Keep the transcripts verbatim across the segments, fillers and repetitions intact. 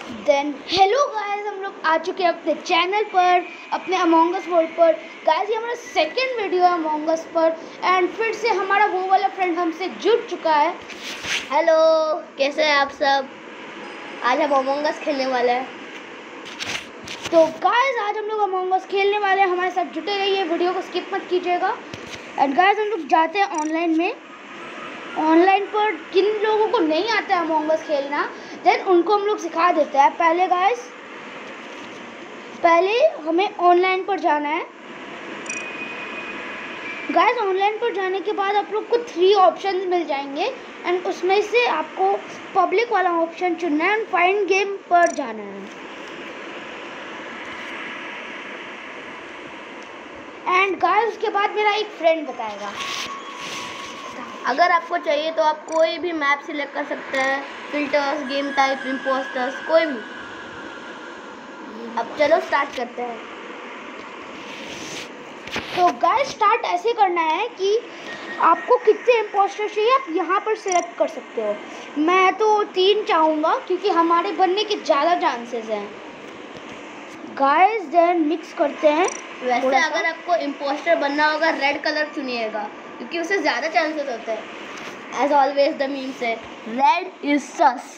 Then hello guys, हम लोग आ चुके हैं अपने चैनल पर, अपने अमोंग अस वर्ल्ड पर। गाइस ये हमारा सेकंड वीडियो है अमोंग अस पर एंड फिर से हमारा वो वाला फ्रेंड हमसे जुड़ चुका है। हेलो, कैसे हैं आप सब? आज हम अमोंग अस खेलने वाले हैं। तो गाइस आज हम लोग अमोंग अस खेलने वाले हैं, हमारे साथ जुटे रहिए, वीडियो को स्किप मत कीजिएगा। एंड गाइस हम लोग जाते हैं ऑनलाइन में। ऑनलाइन पर किन लोगों को नहीं आता है अमोंग अस खेलना, देन उनको हम लोग सिखा देते हैं। पहले गाइस पहले हमें ऑनलाइन पर जाना है। गाइस ऑनलाइन पर जाने के बाद आप लोग को थ्री ऑप्शंस मिल जाएंगे एंड उसमें से आपको पब्लिक वाला ऑप्शन चुनना है एंड फाइंड गेम पर जाना है। एंड गाइस उसके बाद मेरा एक फ्रेंड बताएगा। अगर आपको चाहिए तो आप कोई भी मैप सिलेक्ट कर सकते हैं, फिल्टर्स, गेम टाइप, इम्पोस्टर्स, कोई भी। अब चलो स्टार्ट करते हैं। तो गाइस स्टार्ट ऐसे करना है कि आपको कितने इम्पोस्टर चाहिए आप यहाँ पर सिलेक्ट कर सकते हो। मैं तो तीन चाहूँगा क्योंकि हमारे बनने के ज़्यादा चांसेस हैं। गाइस देन मिक्स करते हैं। वैसे अगर आपको इम्पोस्टर बनना होगा रेड कलर चुनिएगा क्योंकि उससे ज़्यादा चांसेस होते हैं। As always the meme says red is sus.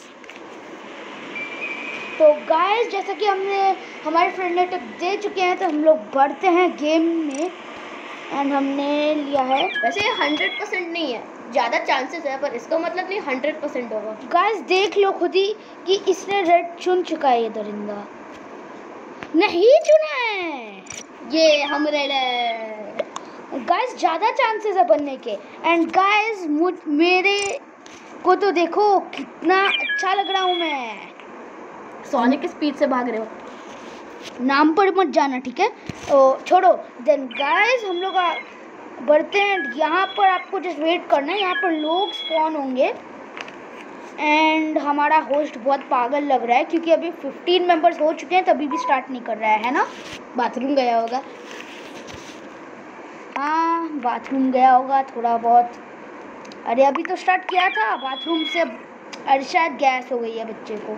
तो गाइस जैसा कि हमने हमारे फ्रेंड ने टिप दे चुके हैं तो हम लोग बढ़ते हैं गेम में एंड हमने लिया है। वैसे ये हंड्रेड परसेंट नहीं है, ज़्यादा चांसेस है, पर इसका मतलब नहीं हंड्रेड परसेंट होगा। गाइस देख लो खुद ही कि इसने रेड चुन चुका है। ये दरिंदा नहीं चुना है, ये हम रेड है। गाइस ज़्यादा चांसेस है बनने के। एंड गाइस मुझ मेरे को तो देखो कितना अच्छा लग रहा हूँ मैं। सोनिक की स्पीड से भाग रहे हो। नाम पर मत जाना, ठीक है? तो छोड़ो। देन गाइस हम लोग बढ़ते हैं। यहाँ पर आपको जस्ट वेट करना है, यहाँ पर लोग स्पॉन होंगे। एंड हमारा होस्ट बहुत पागल लग रहा है क्योंकि अभी फिफ्टीन मेंबर्स हो चुके हैं तभी भी स्टार्ट नहीं कर रहा है, है ना? बाथरूम गया होगा। हाँ बाथरूम गया होगा थोड़ा बहुत। अरे अभी तो स्टार्ट किया था बाथरूम से। अरे शायद गैस हो गई है बच्चे को।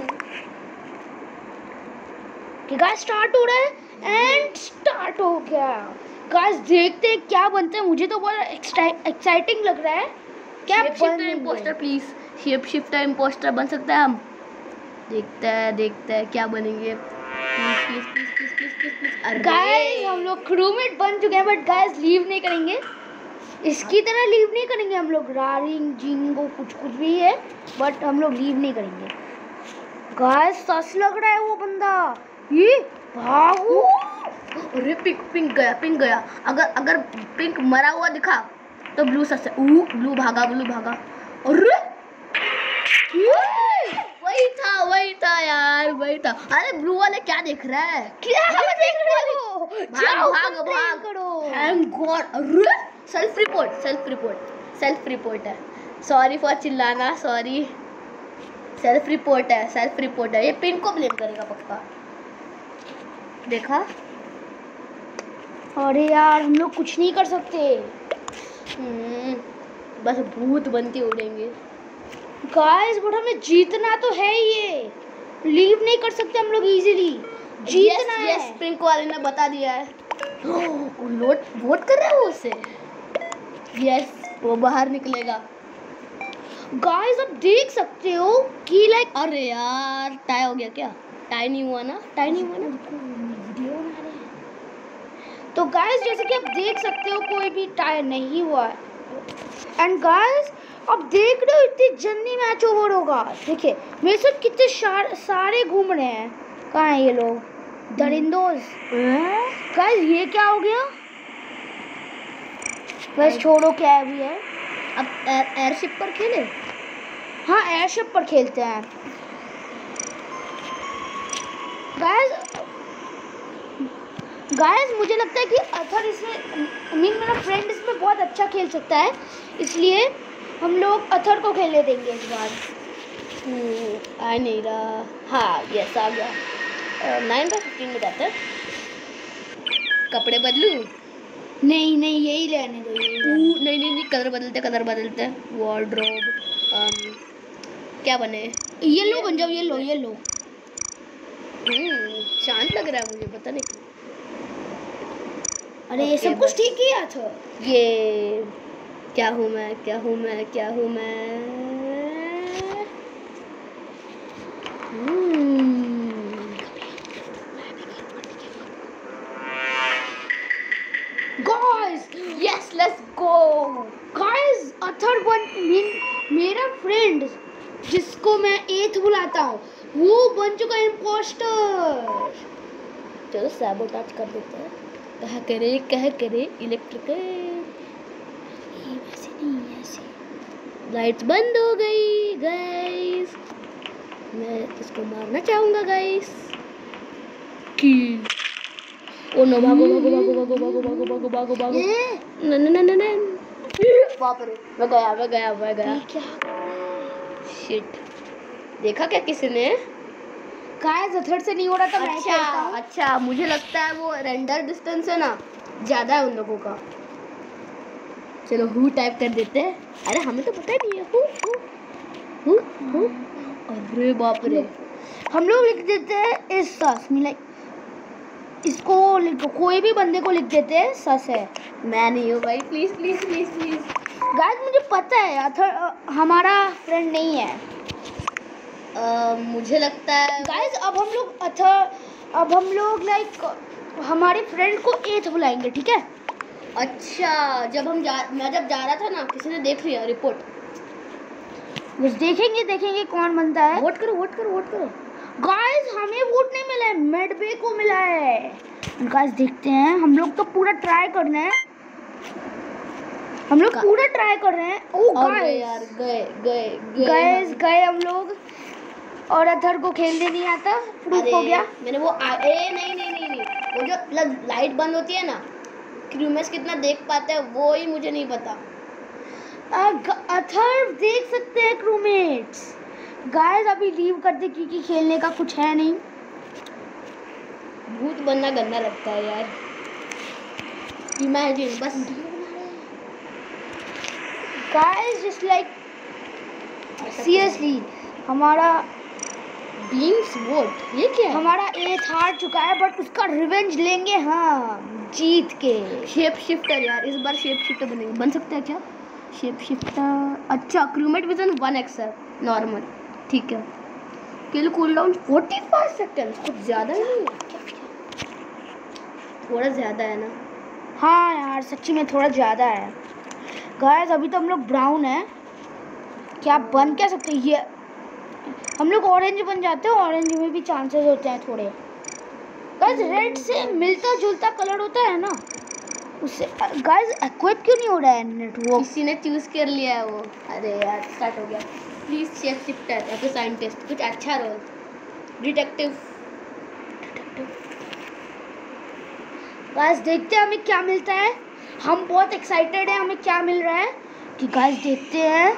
कि गाइस स्टार्ट हो रहा है एंड स्टार्ट हो गया। गाइस देखते हैं क्या बनता है। मुझे तो बहुत एक्साइटिंग लग रहा है। क्या बनेंगे? Impostor please, shape shifter impostor बन सकते हैं हम। देखते हैं देखते हैं क्या बनेंगे। Please please please please please please. Guys हम लोग क्रूमेट बन चुके हैं बट गाइस लीव नहीं करेंगे। इसकी तरह लीव नहीं करेंगे हम लोग। रारिंग जिंगो कुछ कुछ भी है बट हम लोग लीव नहीं करेंगे। गाइस सस लग रहा है वो बंदा। ये भागो। अरे पिंक पिंक गया पिंक गया। अगर अगर पिंक मरा हुआ दिखा तो ब्लू सस है। ऊ ब्लू भागा ब्लू भागा। अरे वही था वही था यार वही था। अरे ब्लू वाले क्या देख रहा है? क्या देख रहे हो? भाग भाग भाग करो। Thank God. अरे self report self report self report है। सॉरी फॉर चिल्लाना, सॉरी। सेल्फ रिपोर्ट है सेल्फ रिपोर्ट है। ये पिंक को ब्लेम करेगा पक्का। देखा? अरे यार हम लोग कुछ नहीं कर सकते। हम्म बस भूत बनके उड़ेंगे। गाइस बट हमें जीतना तो है। ये लीव नहीं कर सकते हम लोग इजीली। जीतना है। यस पिंक वाले ने बता दिया है। वोट वोट कर रहे हो उससे। यस वो बाहर निकलेगा। गाइस आप देख सकते हो कि लाइक अरे यार टाई हो गया क्या? टाई नहीं हुआ ना? टाई नहीं हुआ ना? वीडियो बना रहे हैं। तो गाइस जैसे कि आप देख सकते हो कोई भी टाई नहीं हुआ है। एंड गाइस अब देख रहे हो इतनी जल्दी मैच ओवर होगा। देखिए मेरे साथ कितने सारे घूम रहे हैं। कहाँ हैं ये लोग? दरिंदोज। गाइस ये क्या हो गया? बस छोड़ो क्या है भी है। अब एयरशिप पर खेले। हाँ एयरशिप पर खेलते हैं। गाइस गाइस मुझे लगता है कि अथर इसमें मीन मेरा फ्रेंड इसमें बहुत अच्छा खेल सकता है, इसलिए हम लोग अथर को खेलने देंगे इस बार। आ नहीं रहा। हाँ यस आ गया। नाइन बाई फिफ्टीन में जाते हैं। कपड़े बदलूँ? नहीं नहीं यही लेने दो। नहीं नहीं नहीं कलर बदलते कलर बदलते। वार्डरोब क्या बने? येलो बन जाओ। येलो येलो हम्म शांत लग रहा है मुझे, पता नहीं। अरे ये सब कुछ ठीक किया था। ये क्या हूँ मैं, क्या हूँ मैं, क्या हूँ मैं। Guys yes let's go. Guys other one मेरा फ्रेंड जिसको मैं एथ बुलाता हूँ वो बन चुका इम्पोस्टर। चलो सैबोटाज कर देते हैं। कह करे कह करे इलेक्ट्रिक ऐसे नहीं ऐसे। लाइट्स बंद हो गई गाइस। मैं इसको मारना चाहूंगा गाइस। किल। ओ नो भागो भागो भागो भागो भागो भागो भागो भागो भागो। न न न न बाप रे मैं गया मैं गया मैं गया। क्या शिट देखा क्या किसी ने? गाइस अथर से नहीं हो रहा था। मैं अच्छा अच्छा मुझे लगता है वो रेंडर डिस्टेंस है ना ज्यादा है उन लोगों का। चलो हु टाइप कर देते हैं। अरे हमें तो पता ही नहीं है। हु हु हु हु। अरे बाप रे हम लोग लिख देते हैं इस सस में लाइक इसको लिख, कोई भी बंदे को लिख देते हैं सस है। मैं नहीं हूँ भाई please please please please. Guys मुझे पता है अथर हमारा फ्रेंड नहीं है। Uh, मुझे लगता है गाइस अब हम लोग अथर अब हम लोग लाइक हमारे फ्रेंड को एथ बुलाएंगे ठीक है। अच्छा जब हम जा मैं जब जा रहा था ना किसी ने देख लिया रिपोर्ट। बस देखेंगे देखेंगे कौन बनता है। वोट करो वोट करो वोट करो। गाइस हमें वोट नहीं मिला है मेडबे को मिला है। गाइस देखते हैं हम लोग तो पूरा ट्राई कर रहे हैं। हम लोग पूरा ट्राई कर रहे हैं। ओ गाइस यार गए गए गाइस गए हम लोग और अथर को खेलने नहीं आता प्रूफ हो गया। मैंने वो आ, ए नहीं नहीं नहीं नहीं वो जो मतलब लाइट बंद होती है ना क्रूमेट्स कितना देख पाते हैं वो ही मुझे नहीं पता। अथर देख सकते हैं क्रूमेट्स। गाइस अभी लीव कर दे क्योंकि खेलने का कुछ है नहीं। भूत बनना गंदा लगता है यार। इमेजिन बस गाइस जस्ट लाइक सीरियसली हमारा बीम्स वोट ये क्या है? हमारा एथ हार चुका है बट उसका रिवेंज लेंगे हाँ जीत के। शेप शिफ्टर यार इस बार शेप शिफ्टर बनेंगे। बन सकता है क्या शेप शिफ्टर? अच्छा क्रूमेट विजन वन एक्स है नॉर्मल ठीक है। Kill cooldown forty five second कुछ ज़्यादा ही नहीं है। थोड़ा ज़्यादा है ना। हाँ यार सच्ची में थोड़ा ज़्यादा है। गाइस अभी तो हम लोग ब्राउन है। क्या बन क्या सकते हैं ये हम लोग ऑरेंज बन जाते हैं। ऑरेंज में भी चांसेस होते हैं थोड़े। गाइस रेड से मिलता जुलता कलर होता है ना उससे। गाइस एक्विप क्यों नहीं हो रहा है नेटवर्क? किसी ने चूज कर लिया है वो। अरे यार स्टार्ट हो गया। प्लीज शेप शिफ्टर या फिर साइंटिस्ट कुछ अच्छा रोल। डिटेक्टिव गाइस देखते हैं हमें क्या मिलता है। हम बहुत एक्साइटेड हैं हमें क्या मिल रहा है कि गाइस देखते हैं।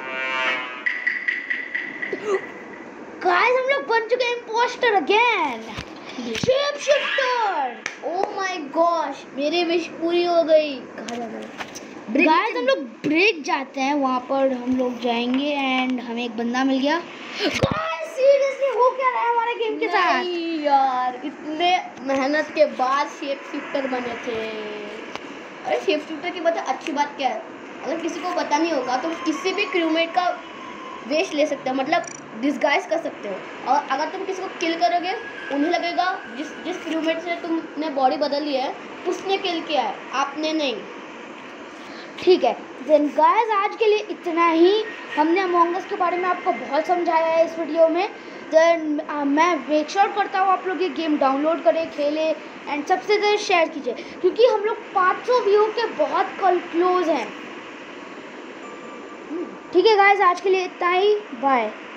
गाइस हम लोग बन चुके हैं impostor again. Shape shifter. Oh my gosh मेरी विश पूरी हो गई। कहाँ जाना है? गाइस हम लोग ब्रेक जाते हैं वहाँ पर हम लोग जाएंगे एंड हमें एक बंदा मिल गया। गाइस सीरियसली हो क्या रहा है हमारे गेम के साथ? यार इतने मेहनत के बाद शेप शिफ्टर बने थे। अरे शेप शिफ्टर की बता अच्छी बात क्या है अगर किसी को पता नहीं होगा तो किसी भी क्रूमेट का वेश ले सकते हो मतलब डिस्गाइज कर सकते हो। और अगर तुम किसी को किल करोगे उन्हें लगेगा जिस जिस क्रूमेट से तुमने बॉडी बदल ली है उसने किल किया है आपने नहीं। ठीक है देन गाइस आज के लिए इतना ही। हमने अमंग अस के बारे में आपको बहुत समझाया है इस वीडियो में। देन मैं मेक श्योर करता हूँ आप लोग ये गेम डाउनलोड करें खेलें एंड सबसे ज़्यादा शेयर कीजिए क्योंकि हम लोग पाँच सौ व्यू के बहुत कल क्लोज हैं। ठीक है गाइस आज के लिए इतना ही। बाय।